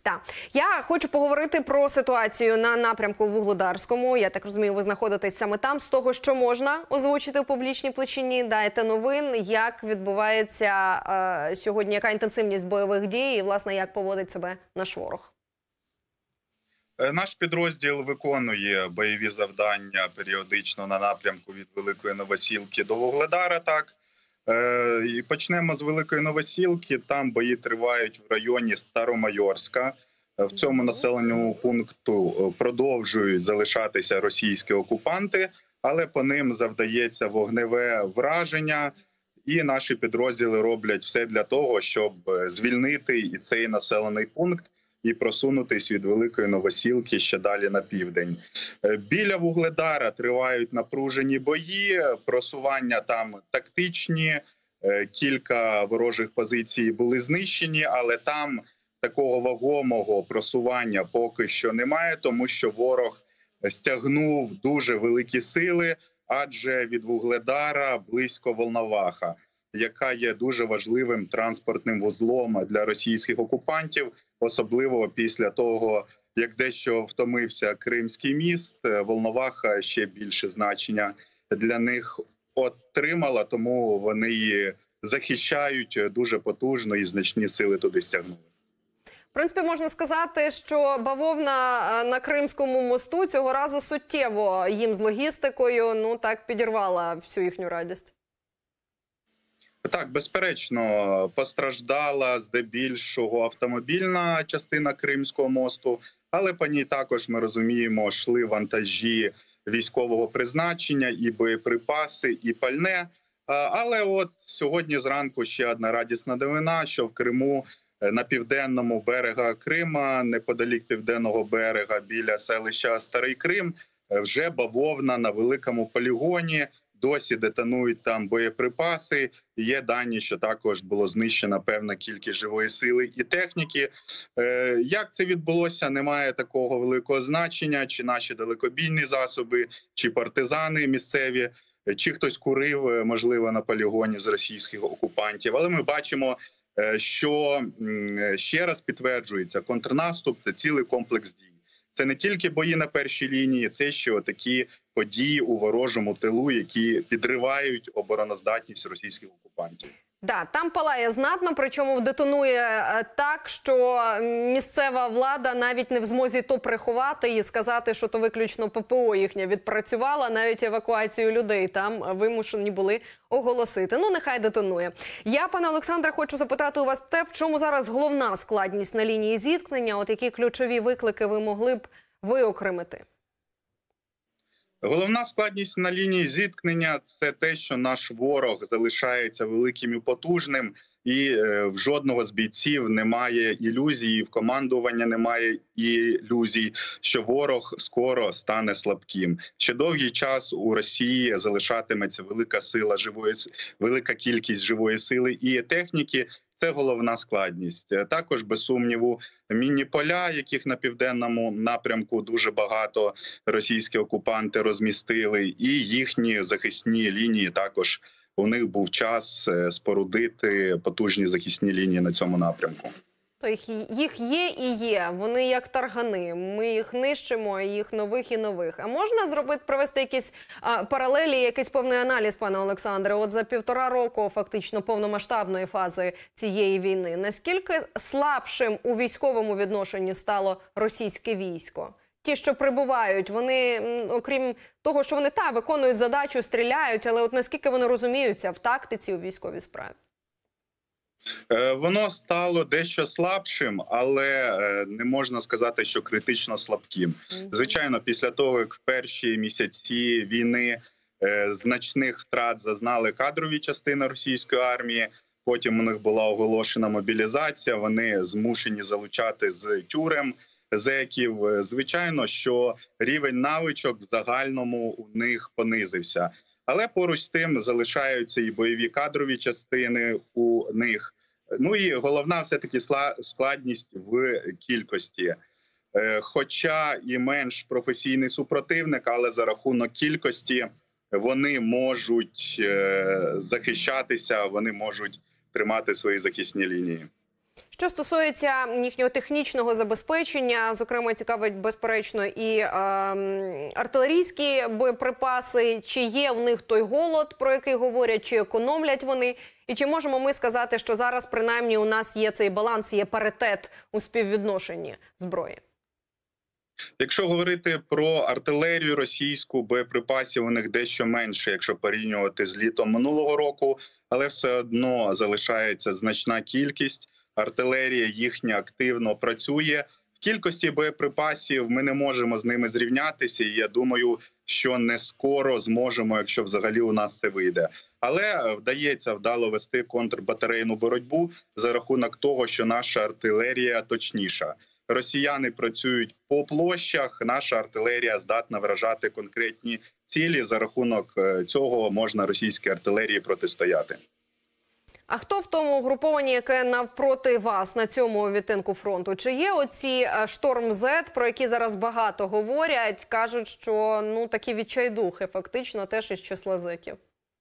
Так. Я хочу поговорити про ситуацію на напрямку Вугледарському. Я так розумію, ви знаходитесь саме там. З того, що можна озвучити у публічній площині, дайте новин, як відбувається сьогодні, яка інтенсивність бойових дій і, власне, як поводить себе наш ворог. Наш підрозділ виконує бойові завдання періодично на напрямку від Великої Новосілки до Вугледара. Так. І почнемо з Великої Новосілки. Там бої тривають в районі Старомайорська. В цьому населеному пункту продовжують залишатися російські окупанти, але по ним завдається вогневе враження. І наші підрозділи роблять все для того, щоб звільнити і цей населений пункт і просунутись від Великої Новосілки ще далі на південь. Біля Вугледара тривають напружені бої, просування там тактичні, кілька ворожих позицій були знищені, але там такого вагомого просування поки що немає, тому що ворог стягнув дуже великі сили, адже від Вугледара близько Волноваха, яка є дуже важливим транспортним вузлом для російських окупантів, особливо після того, як дещо втомився Кримський міст, Волноваха ще більше значення для них отримала, тому вони її захищають дуже потужно і значні сили туди стягнули. В принципі, можна сказати, що бавовна на Кримському мосту цього разу суттєво їм з логістикою, підірвала всю їхню радість. Так, безперечно, постраждала здебільшого автомобільна частина Кримського мосту, але по ній також, ми розуміємо, йшли вантажі військового призначення, і боєприпаси, і пальне. Але от сьогодні зранку ще одна радісна новина, що в Криму на південному берега Крима, неподалік південного берега, біля селища Старий Крим, вже бавовна на великому полігоні. Досі детонують там боєприпаси. Є дані, що також було знищена певна кількість живої сили і техніки. Як це відбулося, немає такого великого значення. Чи наші далекобійні засоби, чи партизани місцеві, чи хтось курив, можливо, на полігоні з російських окупантів. Але ми бачимо, що ще раз підтверджується, контрнаступ – це цілий комплекс дій. Це не тільки бої на першій лінії, це ще такі події у ворожому тилу, які підривають обороноздатність російських окупантів. Да, там палає знатно, причому детонує так, що місцева влада навіть не в змозі то приховати і сказати, що то виключно ППО їхня відпрацювала, навіть евакуацію людей там вимушені були оголосити. Нехай детонує. Я, пане Олександре, хочу запитати у вас те, в чому зараз головна складність на лінії зіткнення, от які ключові виклики ви могли б виокремити? Головна складність на лінії зіткнення – це те, що наш ворог залишається великим і потужним, і в жодного з бійців немає ілюзій, в командування немає ілюзій, що ворог скоро стане слабким. Ще довгий час у Росії залишатиметься велика кількість живої сили і техніки. Це головна складність. Також, без сумніву, мінні поля, яких на південному напрямку дуже багато російські окупанти розмістили, і їхні захисні лінії також. У них був час спорудити потужні захисні лінії на цьому напрямку. То їх є і є, вони як таргани. Ми їх нищимо, їх нових і нових. А можна провести якісь паралелі, якийсь певний аналіз, пане Олександре? От за 1,5 року фактично повномасштабної фази цієї війни, наскільки слабшим у військовому відношенні стало російське військо? Ті, що прибувають, вони, окрім того, що вони виконують задачу, стріляють, але от наскільки вони розуміються в тактиці у військовій справі? Воно стало дещо слабшим, але не можна сказати, що критично слабким. Звичайно, після того, як в перші місяці війни значних втрат зазнали кадрові частини російської армії, потім у них була оголошена мобілізація, вони змушені залучати з тюрем зеків. Звичайно, що рівень навичок в загальному у них понизився. Але поруч з тим залишаються і бойові кадрові частини у них. І головна все-таки складність в кількості. Хоча і менш професійний супротивник, але за рахунок кількості вони можуть захищатися, вони можуть тримати свої захисні лінії. Що стосується їхнього технічного забезпечення, зокрема, цікавить, безперечно, і артилерійські боєприпаси, чи є в них той голод, про який говорять, чи економлять вони, і чи можемо ми сказати, що зараз, принаймні, у нас є цей баланс, є паритет у співвідношенні зброї? Якщо говорити про артилерію російську, боєприпасів у них дещо менше, якщо порівнювати з літом минулого року, але все одно залишається значна кількість. Артилерія їхня активно працює. В кількості боєприпасів ми не можемо з ними зрівнятися, і я думаю, що не скоро зможемо, якщо взагалі у нас це вийде. Але вдається вдало вести контрбатарейну боротьбу за рахунок того, що наша артилерія точніша. Росіяни працюють по площах, наша артилерія здатна вражати конкретні цілі. За рахунок цього можна російській артилерії протистояти. А хто в тому угрупованні, яке навпроти вас на цьому відтинку фронту? Чи є оці «Шторм-З», про які зараз багато говорять, кажуть, що такі відчайдухи, фактично теж із числа зеків?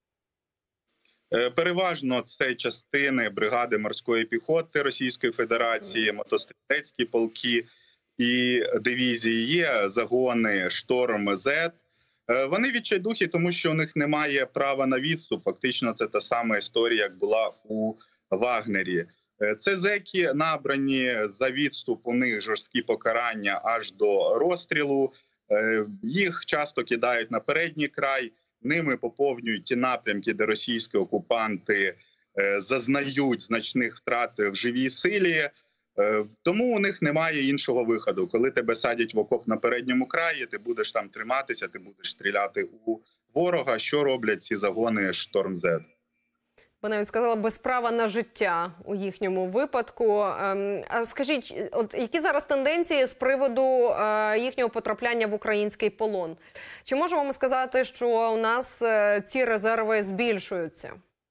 Переважно це частини бригади морської піхоти Російської Федерації, мотострілецькі полки і дивізії. Є загони «Шторм-З». Вони відчайдухи, тому що у них немає права на відступ. Фактично це та сама історія, як була у Вагнері. Це зеки набрані за відступ, у них жорсткі покарання аж до розстрілу. Їх часто кидають на передній край. Ними поповнюють ті напрямки, де російські окупанти зазнають значних втрат в живій силі. Тому у них немає іншого виходу. Коли тебе садять в окоп на передньому краї, ти будеш там триматися, ти будеш стріляти у ворога. Що роблять ці загони «Шторм-З»? Ви навіть сказали, без права на життя у їхньому випадку. А скажіть, які зараз тенденції з приводу їхнього потрапляння в український полон? Чи можемо ми сказати, що у нас ці резерви збільшуються?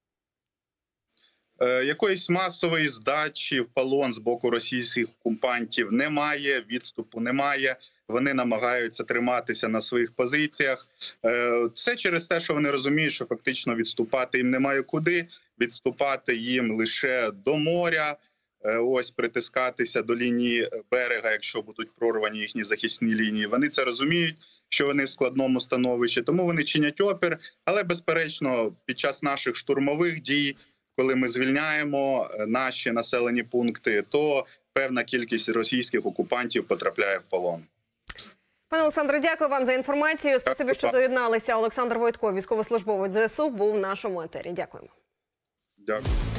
Якоїсь масової здачі в полон з боку російських окупантів немає, відступу немає. Вони намагаються триматися на своїх позиціях. Це через те, що вони розуміють, що фактично відступати їм немає куди. Відступати їм лише до моря, ось притискатися до лінії берега, якщо будуть прорвані їхні захисні лінії. Вони це розуміють, що вони в складному становищі, тому вони чинять опір. Але, безперечно, під час наших штурмових дій, коли ми звільняємо наші населені пункти, то певна кількість російських окупантів потрапляє в полон. Пане Олександре, дякую вам за інформацію. Спасибі, що доєдналися. Олександр Войтко, військовослужбовець ЗСУ, був в нашому етері. Дякуємо. Дякую.